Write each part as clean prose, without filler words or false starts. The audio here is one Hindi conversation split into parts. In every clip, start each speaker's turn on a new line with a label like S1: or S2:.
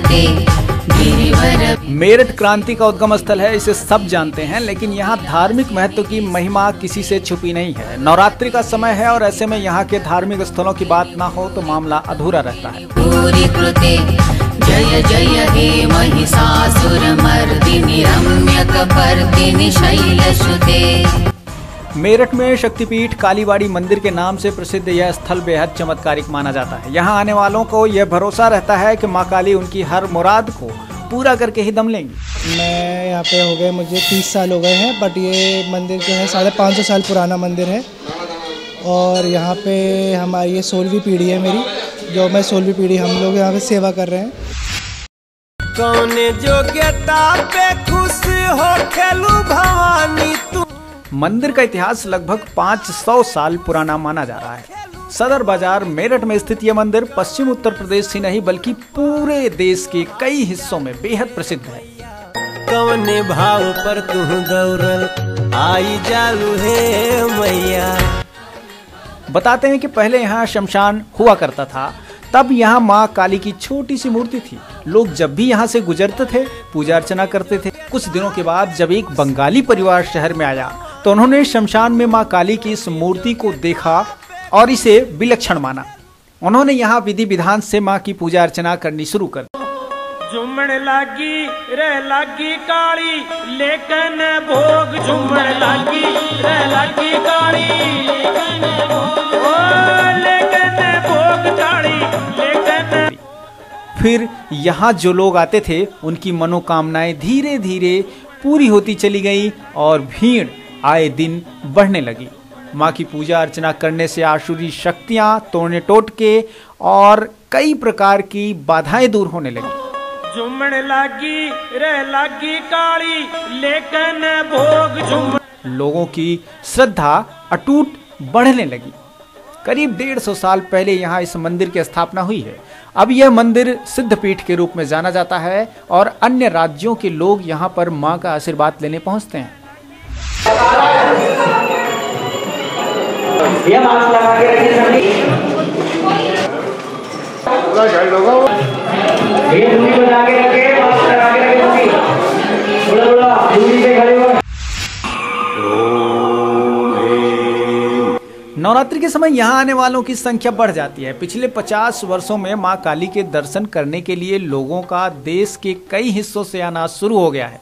S1: मेरठ क्रांति का उद्गम स्थल है, इसे सब जानते हैं, लेकिन यहाँ धार्मिक महत्व की महिमा किसी से छुपी नहीं है। नवरात्रि का समय है और ऐसे में यहाँ के धार्मिक स्थलों की बात ना हो तो मामला अधूरा रहता है।
S2: जय जय हे महिषासुरमर्दिनि रम्यकपर्दिनि शैलसुते।
S1: मेरठ में शक्तिपीठ कालीबाड़ी मंदिर के नाम से प्रसिद्ध यह स्थल बेहद चमत्कारिक माना जाता है। यहाँ आने वालों को यह भरोसा रहता है कि माँ काली उनकी हर मुराद को पूरा करके ही दम लेंगी।
S3: मैं यहाँ पे हो गए मुझे 30 साल हो गए हैं, बट ये मंदिर जो है 550 साल पुराना मंदिर है और यहाँ पे हमारी ये 16वीं पीढ़ी है मेरी, जो मैं 16वीं पीढ़ी हम लोग यहाँ पे सेवा कर रहे हैं।
S4: कौन योग्यता पे खुश हो खेलू भवानी तू।
S1: मंदिर का इतिहास लगभग 500 साल पुराना माना जा रहा है। सदर बाजार मेरठ में स्थित यह मंदिर पश्चिम उत्तर प्रदेश ही नहीं बल्कि पूरे देश के कई हिस्सों में बेहद प्रसिद्ध है।
S4: कौन भाव पर तू दौड़ल आई जालू है मैया।
S1: बताते हैं कि पहले यहाँ शमशान हुआ करता था, तब यहाँ माँ काली की छोटी सी मूर्ति थी। लोग जब भी यहाँ से गुजरते थे पूजा अर्चना करते थे। कुछ दिनों के बाद जब एक बंगाली परिवार शहर में आया तो उन्होंने शमशान में माँ काली की इस मूर्ति को देखा और इसे विलक्षण माना। उन्होंने यहाँ विधि विधान से माँ की पूजा अर्चना करनी शुरू कर दी।
S4: झूमण लागी रे लागी काली लेकिन भोग झूमण लागी रे लागी काली लेकिन भोग काली लेकिन।
S1: फिर यहाँ जो लोग आते थे उनकी मनोकामनाएं धीरे धीरे पूरी होती चली गई और भीड़ आए दिन बढ़ने लगी। माँ की पूजा अर्चना करने से आसुरी शक्तियाँ, तोड़ने टोटके और कई प्रकार की बाधाएं दूर होने लगी।
S4: झूमण लागी रे लागी काली लेकिन भोग झूमण।
S1: लोगों की श्रद्धा अटूट बढ़ने लगी। करीब 150 साल पहले यहाँ इस मंदिर की स्थापना हुई है। अब यह मंदिर सिद्धपीठ के रूप में जाना जाता है और अन्य राज्यों के लोग यहाँ पर माँ का आशीर्वाद लेने पहुँचते हैं।
S5: ये मास्क लगा के रखिए सभी। ये दूरी बना के रखे, मास्क लगा के रखे सभी। थोड़ा दूरी पे खड़े हो।
S1: नवरात्रि के समय यहाँ आने वालों की संख्या बढ़ जाती है। पिछले 50 वर्षों में माँ काली के दर्शन करने के लिए लोगों का देश के कई हिस्सों से आना शुरू हो गया है।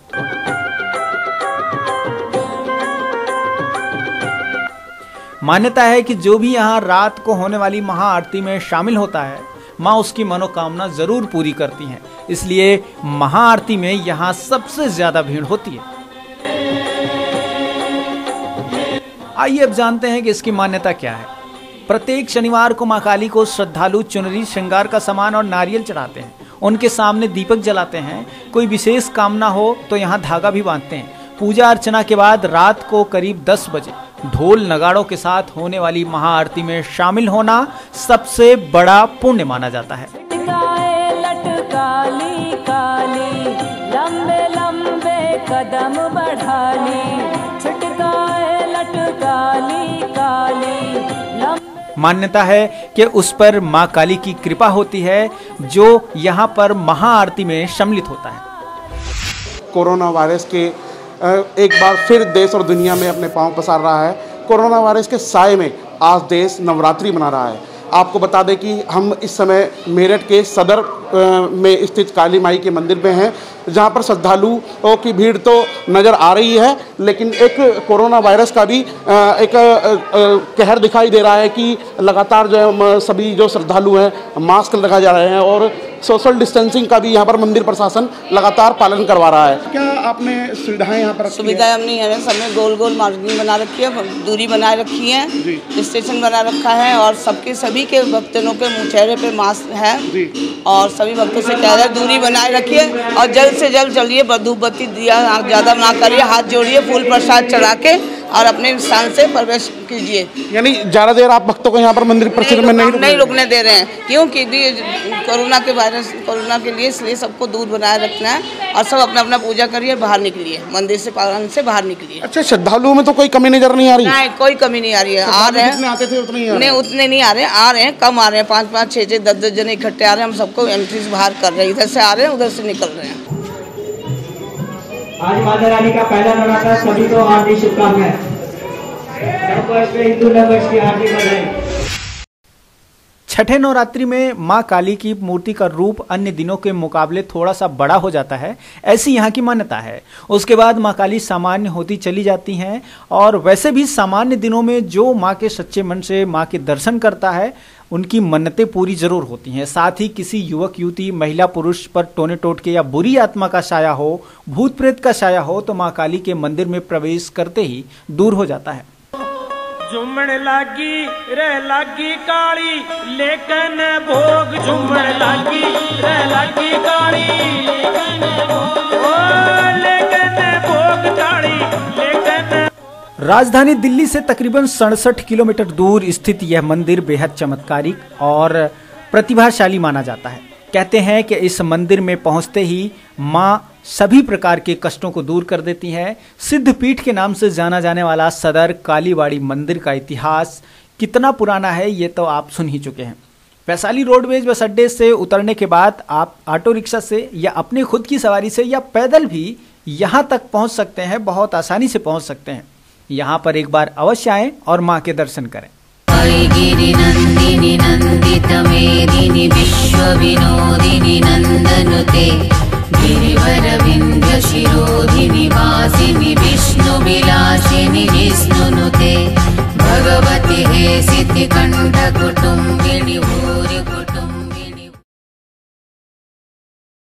S1: मान्यता है कि जो भी यहाँ रात को होने वाली महाआरती में शामिल होता है, माँ उसकी मनोकामना जरूर पूरी करती हैं। इसलिए महाआरती में यहाँ सबसे ज्यादा भीड़ होती है। आइए अब जानते हैं कि इसकी मान्यता क्या है। प्रत्येक शनिवार को माँ काली को श्रद्धालु चुनरी, श्रृंगार का सामान और नारियल चढ़ाते हैं। उनके सामने दीपक जलाते हैं। कोई विशेष कामना हो तो यहाँ धागा भी बांधते हैं। पूजा अर्चना के बाद रात को करीब 10 बजे ढोल नगाड़ों के साथ होने वाली महाआरती में शामिल होना सबसे बड़ा पुण्य माना जाता है।
S2: लटकाली काली लंबे लंबे कदम बढ़ाली, छिटकाए लटकाली काली।
S1: मान्यता है कि उस पर माँ काली की कृपा होती है जो यहाँ पर महाआरती में सम्मिलित होता है।
S6: कोरोना वायरस के एक बार फिर देश और दुनिया में अपने पांव पसार रहा है। कोरोना वायरस के साए में आज देश नवरात्रि मना रहा है। आपको बता दें कि हम इस समय मेरठ के सदर में स्थित काली माई के मंदिर में हैं, जहां पर श्रद्धालुओं की भीड़ तो नज़र आ रही है, लेकिन एक कोरोना वायरस का भी एक कहर दिखाई दे रहा है कि लगातार जो है सभी जो श्रद्धालु हैं मास्क लगाए जा रहे हैं और सोशल डिस्टेंसिंग का भी यहाँ पर मंदिर प्रशासन लगातार पालन करवा रहा है। क्या आपने सुविधाएं यहाँ पर?
S7: सुविधाएं हमने है सबने गोल गोल मार्किंग बना रखी है, दूरी बनाए रखी है, स्टेशन बना रखा है और सभी के भक्तों के चेहरे पे मास्क है और सभी भक्तों से कह रहे हैं दूरी बनाए रखिए और जल्द से जल्द चलिए, धूप बत्ती दिया ज़्यादा ना करिए, हाथ जोड़िए, फूल प्रसाद चढ़ा के और अपने स्थान से प्रवेश कीजिए।
S6: यानी ज़्यादा देर आप भक्तों को यहाँ पर मंदिर परिसर में नहीं
S7: रुकने दे रहे हैं, क्योंकि कोरोना के लिए, इसलिए सबको दूर बनाए रखना है और सब अपना अपना पूजा करिए, बाहर निकलिए, मंदिर से प्रांगण से बाहर निकलिए।
S6: अच्छा, श्रद्धालुओं में तो कोई कमी नजर नहीं आ रही?
S7: नहीं, कोई कमी नहीं आ रही है। आ रहे हैं,
S6: जितने आते थे उतने ही
S7: नहीं, उतने नहीं आ रहे हैं, कम आ रहे हैं, 5-5, 6-6, 10-10 जने इकट्ठे आ रहे हैं। हम सबको एंट्री से बाहर कर रहे हैं, इधर से आ रहे हैं, उधर से निकल रहे हैं।
S5: आज माता रानी का पहला नवरात्र, सभी को हार्दिक शुभकामनाएं। हिंदू नववर्ष की हार्दिक बधाई।
S1: छठे नवरात्रि में मां काली की मूर्ति का रूप अन्य दिनों के मुकाबले थोड़ा सा बड़ा हो जाता है, ऐसी यहाँ की मान्यता है। उसके बाद मां काली सामान्य होती चली जाती हैं और वैसे भी सामान्य दिनों में जो मां के सच्चे मन से मां के दर्शन करता है उनकी मन्नतें पूरी जरूर होती हैं। साथ ही किसी युवक युवती, महिला पुरुष पर टोने टोटके या बुरी आत्मा का साया हो, भूत प्रेत का साया हो तो मां काली के मंदिर में प्रवेश करते ही दूर हो जाता है।
S4: झूमण लागी रह लागी काली, लेकिन भोग झूमण लागी रह लागी काली, लेकिन भोग काली, लेकिन।
S1: राजधानी दिल्ली से तकरीबन 67 किलोमीटर दूर स्थित यह मंदिर बेहद चमत्कारिक और प्रतिभाशाली माना जाता है। कहते हैं कि इस मंदिर में पहुंचते ही मां सभी प्रकार के कष्टों को दूर कर देती है। सिद्धपीठ के नाम से जाना जाने वाला सदर कालीबाड़ी मंदिर का इतिहास कितना पुराना है ये तो आप सुन ही चुके हैं। वैशाली रोडवेज बस अड्डे से उतरने के बाद आप ऑटो रिक्शा से या अपने खुद की सवारी से या पैदल भी यहां तक पहुंच सकते हैं, बहुत आसानी से पहुंच सकते हैं। यहां पर एक बार अवश्य आएं और मां के दर्शन करें।
S2: गिरिनन्दिनि नन्दितमेदिनि विश्वविनोदिनि नन्दनुते गिरिवरविन्ध्य शिरोधिनि वासिनि विष्णुविलासिनि जिष्णुनुते भगवति हे सिद्धिकण्ठ